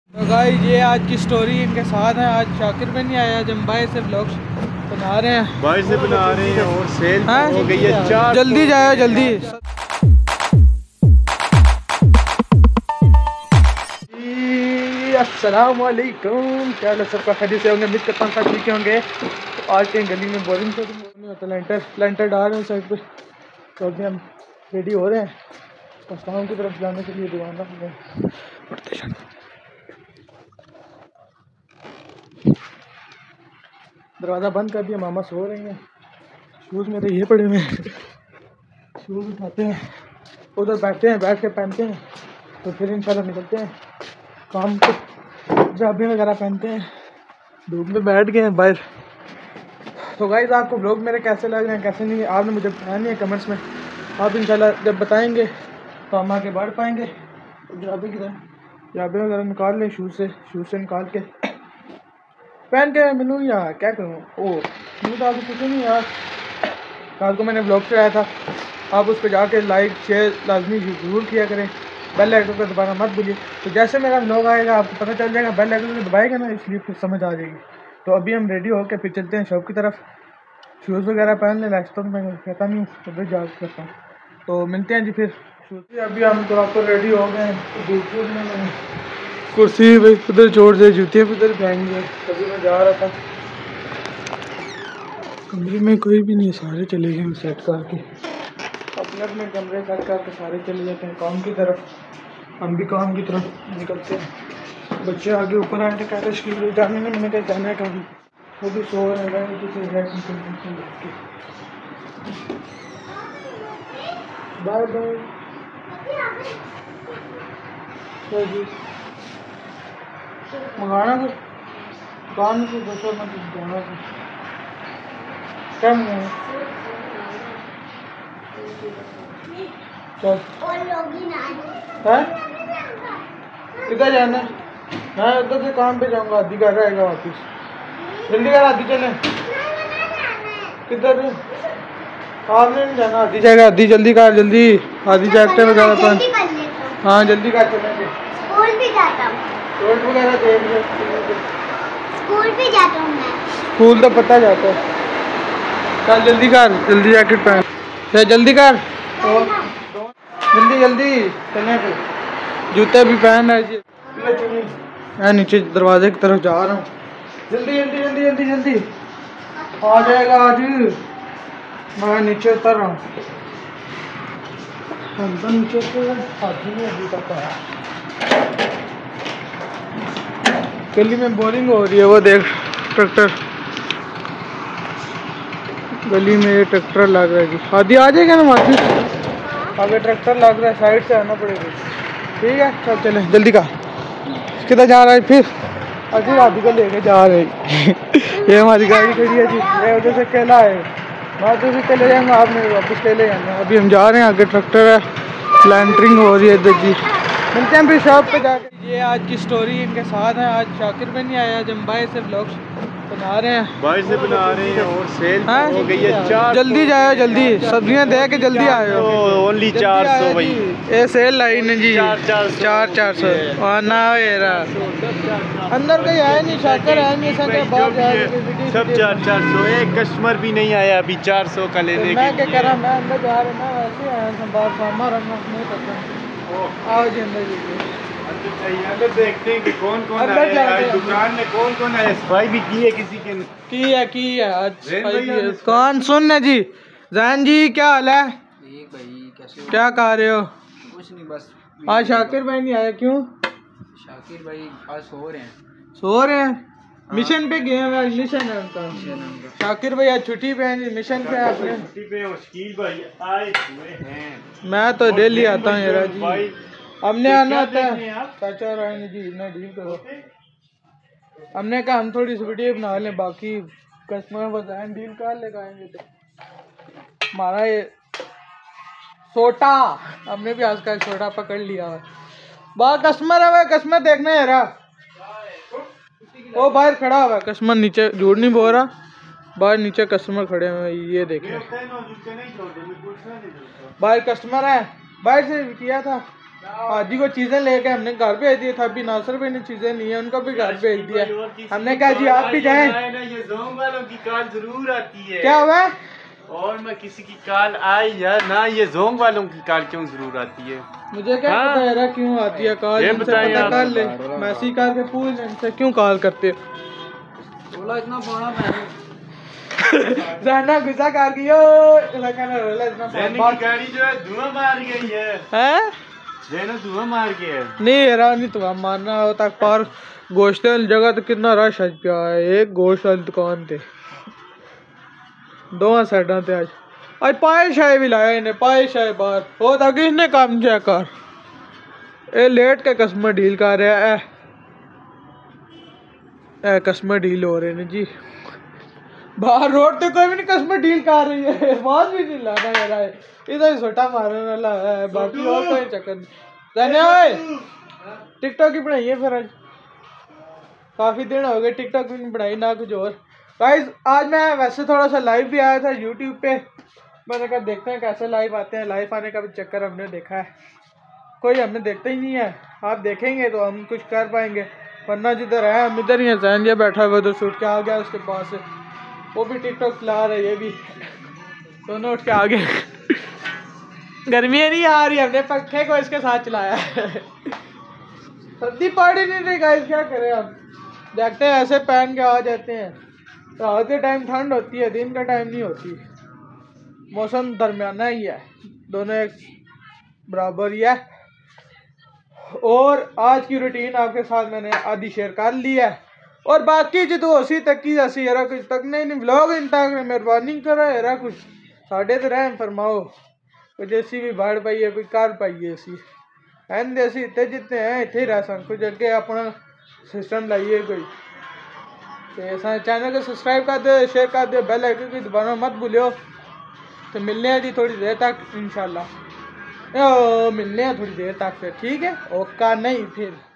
तो गाइस ये आज की स्टोरी इनके साथ है। आज शाकिर में नहीं आया, जब बाय से व्लॉग्स बना रहे हैं, बाय से बना रहे हैं और सेल हो गई है 4। जल्दी जाओ जल्दी। अस्सलाम वालेकुम, क्या हाल है सबका? खैरियत से होंगे, उम्मीद करता हूँ सब ठीक होंगे। तो आज के गली में बोरिंग तो नहीं होता, लेंटर डाल रहे हैं साइड पे। तो अभी हम रेडी हो रहे हैं पस्ताओं की तरफ जाने के लिए। दुकान दरवाज़ा बंद कर दिया, मामा सो रही हैं। शूज़ मेरे ये पड़े हुए हैं, शूज़ उठाते हैं, उधर बैठते हैं, बैठ के पहनते हैं, तो फिर इंशाल्लाह निकलते हैं काम को। जाबे वगैरह पहनते हैं, धूप में बैठ गए हैं बाहर। तो गाइस आपको व्लॉग मेरे कैसे लग रहे हैं कैसे नहीं, आपने मुझे बताया नहीं है कमेंट्स में। आप इंशाल्लाह जब बताएंगे तो हम आगे बढ़ पाएंगे। जाबे की तरह जाबे वगैरह निकाल लें, शूज़ से निकाल के पहन के मिलूँ या क्या करूँ। ओ मुझे तो आपको कुछ नहीं यार, कल को मैंने ब्लॉग चढ़ाया था, आप उस पर जाके लाइक शेयर लाजमी ज़रूर किया करें, बेल आइकन को दबाना मत भूलिए। तो जैसे मेरा ब्लॉग आएगा आपको पता चल जाएगा, बेल आइकन को दबाएगा ना, इसलिए फिर समझ आ जाएगी। तो अभी हम रेडी होकर फिर चलते हैं शॉप की तरफ। शूज़ वगैरह पहन लें, लाइफ तो मैं कहता नहीं हूँ, उधर जा करता हूँ। तो मिलते हैं जी फिर शूज़। अभी हम तो आपको रेडी हो गए हैं, कुर्सी भाई उधर छोड़ दे, जूतियाँ भी उधर पहनेंगे। तभी मैं जा रहा था, कमरे में कोई भी नहीं, सारे चले गए सेट करके, अपने अपने कमरे सेट करके सारे चले जाते हैं काम की तरफ। हम भी काम की तरफ निकलते हैं। बच्चे आगे ऊपर आए थे, कहते स्कूल जाने में, मैंने कहा जाना है कभी, वो भी सो रहे हैं किसी बाय बाय। मंगाना कुछ दुकान से, दोस्तों में कुछ जाना था, क्या मंगाना? चल है किधर जाना? मैं उधर से काम पे जाऊंगा, आधी घर रहेगा वापिस। जल्दी कर, आधी चले। किधर? आपने नहीं जाना, आधी जाएगा, आधी जल्दी कर, जल्दी आधी जैकटें वगैरह पहन। हाँ जल्दी कर, चलेंगे। स्कूल भी जाता हूँ, रोड वगैरह देख लो। स्कूल भी जाता हूँ मैं। स्कूल तो पता जाता है। चल जल्दी कर, जल्दी जैकेट पहन, चल जल्दी कर, तो जल्दी जल्दी चलने पे। जूते भी पहन रहे जी। मैं नीचे दरवाजे की तरफ जा रहा हूँ, जल्दी जल्दी जल्दी जल्दी जल्दी आ जाएगा आज। मैं नीचे उतर रहा हूँ, नीचे अभी तक आया। गली में बोरिंग हो रही है, वो देख ट्रैक्टर, गली में ये ट्रैक्टर लग रहा है जी। आधी आ जाएगा ना वापिस, आगे ट्रैक्टर लग रहा है, साइड से आना पड़ेगा। ठीक है चल चले, जल्दी का। किधर जा रहा है फिर? अभी आधी को लेके जा रहे ये हमारी गाड़ी खड़ी है जी, ये उधर से केला है, मैं उधर से चले जाऊँगा, आप मेरे वापस ले ले जाना। अभी हम जा रहे हैं, आगे ट्रैक्टर है, प्लांटरिंग हो रही है इधर जी। मिलते हैं फिर शॉप पे जाके। ये आज की स्टोरी इनके साथ है। आज शाकिर में नहीं आया, जब बाय से व्लॉग्स बना रहे हैं, बाय से बना रहे हैं और सेल हो गई है 4। जल्दी जाओ जल्दी, सब्जियां दे के जल्दी आयो। ओनली 400 भाई, ये सेल लाई ने जी, 400 ना येरा अंदर कोई आया नहीं, शाकिर आया नहीं, सब 400। एक कस्टमर भी नहीं आया अभी 400 का लेने मैं क्या करा, मैं अंदर जा रहा ना, वैसे आया था बाहर सामान रखना नहीं पता। आओ जी अंदर जी, अंदर देखते हैं कि कौन कौन आया दुकान में, कौन कौन आया। सफाई भी की है किसी की है आज। कौन सुन है जी? जैन जी क्या हाल है? ठीक भाई, कैसे क्या कर रहे हो? कुछ नहीं, बस आज शाकिर भाई नहीं आया, क्यों? शाकिर भाई आज सो रहे हैं। सो रहे हैं? मिशन पे गए हैं, मिशन है उनका। शाकिर भाई आज छुट्टी पे हैं, मिशन पे है अपने। छुट्टी पे और शकील भाई आए हुए हैं। मैं तो डेली आता हूँ यार जी, हमने आना होता है। चाचा रहेंगे जी, इतना डील करो। हमने कहा हम थोड़ी सी वीडियो बना लें, बाकी कस्टमर बताएं डील कर ले आएंगे तो। हमारा ये सोटा, हमने भी आज का सोटा पकड़ लिया है। बाहर कस्टमर है, कस्टमर देखना है यार, वो बाहर खड़ा हुआ है कस्टमर, नीचे झूठ नहीं बोल रहा, बाहर नीचे कस्टमर खड़े हुए, ये देखें बाहर कस्टमर है, बाहर से किया था हाजी को चीज़ें लेके हमने घर भेज दिए था। अभी नासिर भाई ने चीज़ें ली हैं, उनको भी घर भेज दिया। हमने कहा जी आप भी जाएं। ये जोंग वालों की कॉल जरूर आती है। क्या हुआ? और मैं किसी की कॉल आई या ना, ये जोंग वालों की कॉल क्यों जरूर आती है? मुझे क्या पता यार क्यों आती है कॉल। ये इनसे बताएं पता आप। कर ले, मैसेज करके पूछ इनसे क्यों कॉल करते हो। बोला इतना बड़ा मैंने जाना गुस्सा कर गयो की गाड़ी जो है धुआं मार गई है। धुआं मार के है। नहीं यार नहीं तो मारना होता पर गोश्त वाली जगह तो कितना रश अज पिया है। एक गोश्त वाली दुकान थे दोवां साइडा ते अज पाए शाए भी लाया इन्हें। पाए शाए बाहर हो था कि इसने काम चेक कर ए लेट के कस्टमर डील कर रहा है। ए कस्टमर डील हो रहे हैं जी बाहर रोड पे। कोई भी नहीं कस्टमर डील कर रही है। आवाज भी नहीं लाना मेरा इधर छोटा मारने वाला है। बाकी और कोई चक्कर नहीं। टिकटॉक ही बनाई है फिर आज काफ़ी दिन हो गए टिकटॉक भी नहीं बनाई ना कुछ और। गाइस आज मैं वैसे थोड़ा सा लाइव भी आया था यूट्यूब पे। मैंने कहा देखते हैं कैसे लाइव आते हैं। लाइव आने का भी चक्कर हमने देखा है, कोई हमने देखता ही नहीं है। आप देखेंगे तो हम कुछ कर पाएंगे, वरना जिधर है हम इधर ही हैं। जैन ये बैठा हुआ तो छूट के आ गया उसके पास से, वो भी टिकटॉक चला रहा है, ये भी दोनों उठ के आ गए। गर्मी नहीं आ रही, हमने पंखे को इसके साथ चलाया है। सर्दी पड़ ही नहीं रही गाइस, क्या करें हम। देखते हैं ऐसे पहन के आ जाते हैं। रात के टाइम ठंड होती है, दिन का टाइम नहीं होती। मौसम दरमियाना ही है, दोनों एक बराबर ही है। और आज की रूटीन आपके साथ मैंने आधी शेयर कर ली है। और बाकी जो उसी तक की जैसी यार कुछ तक नहीं व्लॉग इन तक मेहरबानी करो यार कुछ साढ़े तो रहम फरमाओ। कोई जैसी भी बाढ़ पाई है कोई कर पाई है असी एन देसी इतने जितने हैं इतने ही रह सन। कुछ अगे अपना सिस्टम लाइए कोई तो चैनल को सब्सक्राइब कर दो, शेयर कर दो, बेल आइकन की दबाना मत भूलियो। तो मिलने हैं जी थोड़ी देर तक इंशाल्लाह। मिलने हैं थोड़ी देर तक फिर ठीक है। ओका नहीं फिर